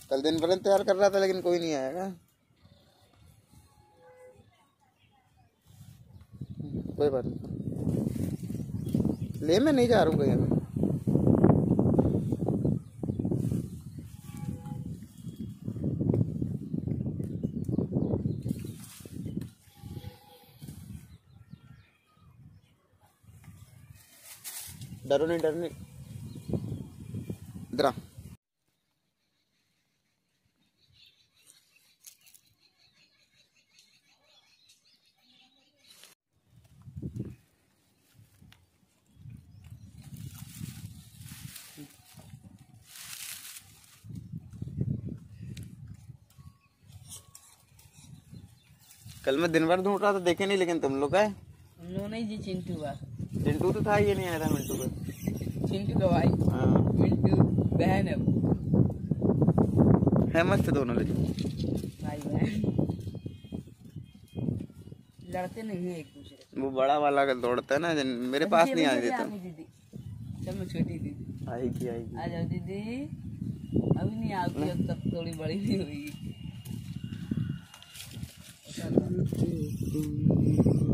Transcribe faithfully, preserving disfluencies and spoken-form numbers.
कल दिन भर तैयार कर रहा था लेकिन कोई नहीं आएगा। कोई बात नहीं, ले मैं नहीं जा रहा हूँ कहीं। डरो नहीं, डरो नहीं, इधर कल मैं दिन भर ढूंढ रहा था, देखे नहीं, लेकिन तुम लोग है। लो नहीं जी, चिंटू बा। चिंटू तो था, ये नहीं आया था मिंटू का। चिंटू का भाई। हाँ, मिंटू बहन है, है मस्त दोनों, लेकिन भाई बहन लड़ते नहीं है एक दूसरे। वो बड़ा वाला का दौड़ता है ना, मेरे पास नहीं आने देता। दीदी सब में छोटी दीदी आएगी आएगी। आ जाओ दीदी, अभी नहीं आती, अब तब थोड़ी बड़ी नहीं हुई।